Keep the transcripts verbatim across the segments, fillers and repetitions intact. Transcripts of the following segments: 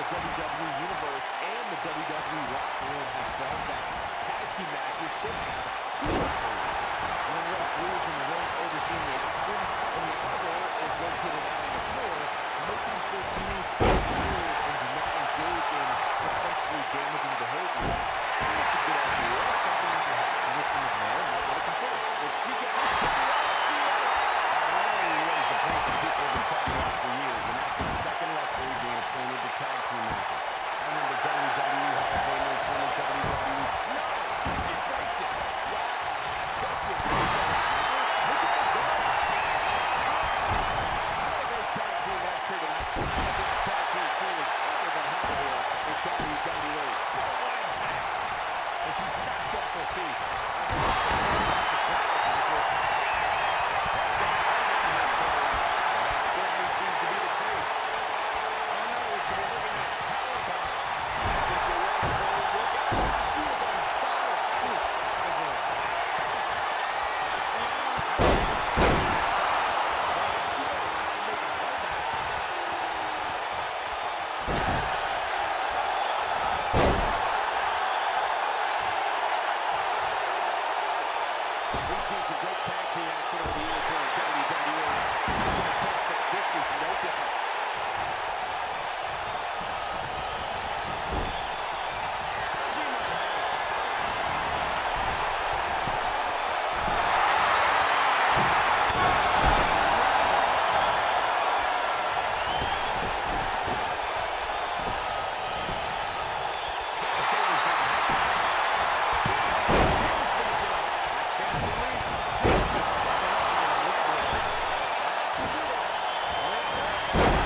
W W E Universe and the W W E locker room have found that tag team matches should have two referees. One referee is in the ring overseeing the action, and the other is located out on the floor, making sure teams follow the rules and do not engage in potentially damaging behavior. That's a good idea, something perhaps Mister McMahon might want to consider. If she gets this pretty well, she will. That really raised the point that people have been talking about for years, and that's the second referee being appointed to tag team matches. I remember W W E Hall of Famer and former W W E. No! She breaks it! Wow! She's got this. Look at her go! What a great tag team match here tonight. I think the tag team scene is ever been hot here in W W E. Oh, what impact! And she's knocked off her feet. I think that's a surprise, Michael. That's a that certainly seems to be the case. Oh no, we could be looking at powerbomb. As if you're ready for a look out. She is on fire. Ooh, over. She knows how to make a comeback. We've seen some great tag team action over the years here in W W E. I'm going to test that this is no different. She might have it. Shoulders down. That's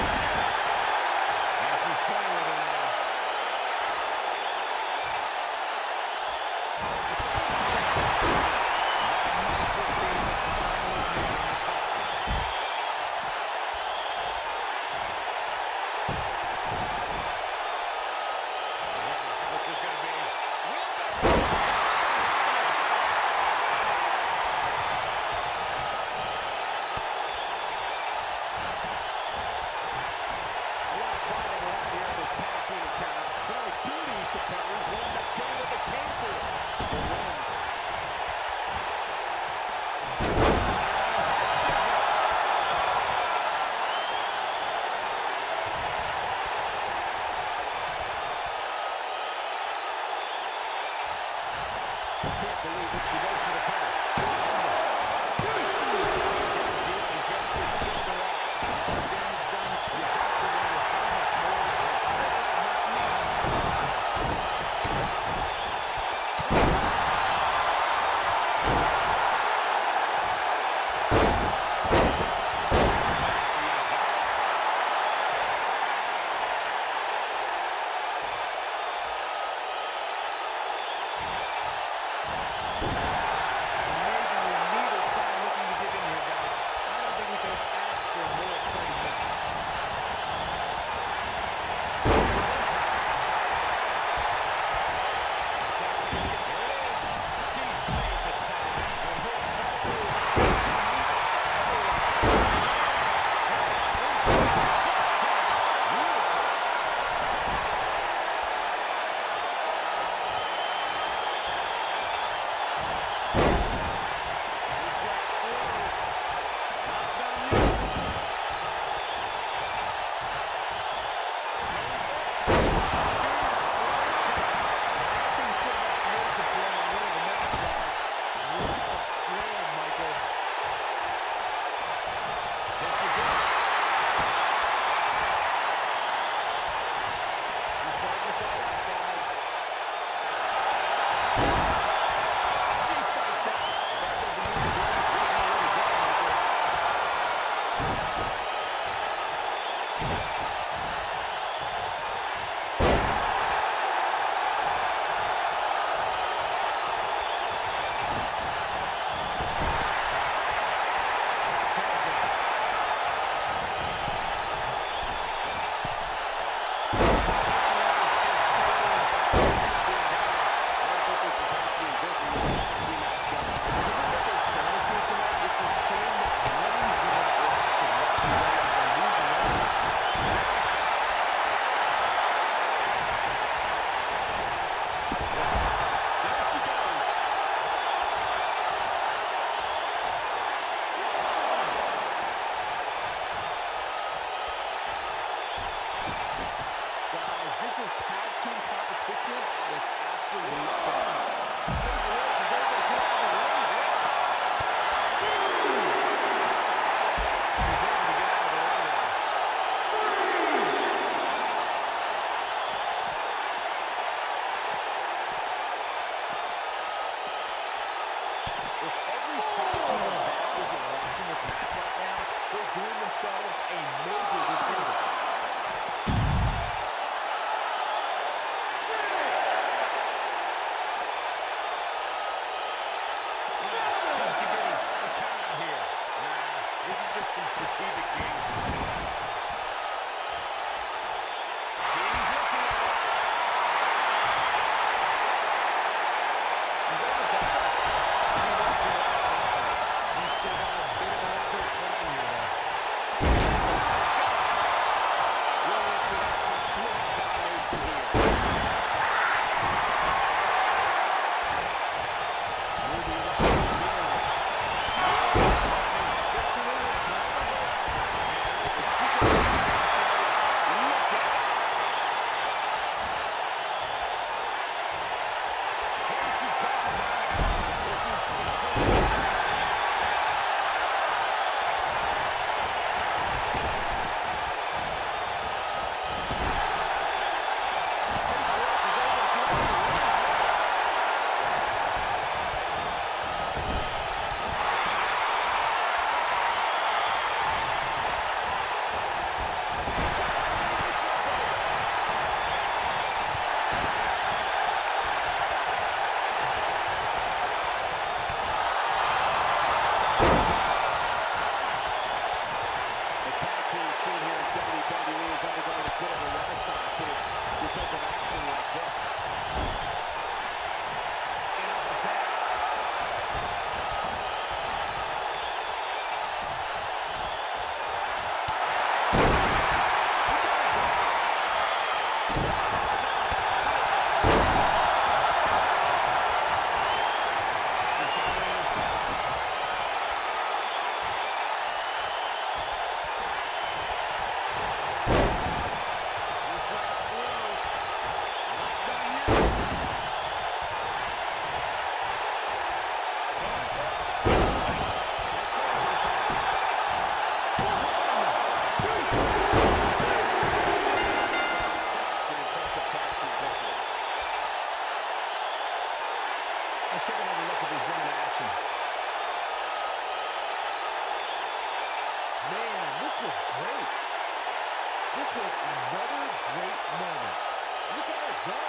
was great. This was another great moment. Look at her go.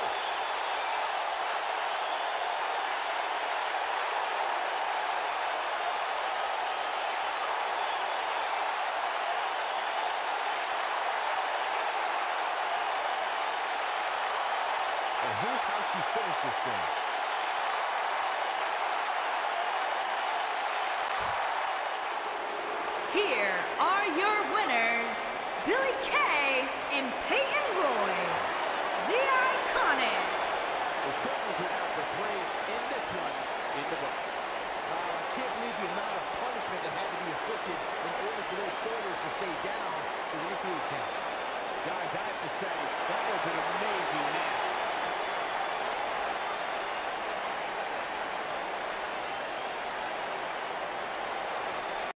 And here's how she finished this thing. Here are your winners, Billie Kay and Peyton Royce, the Iconics. The shoulders are down for three, and this one's in the books. Uh, I can't believe the amount of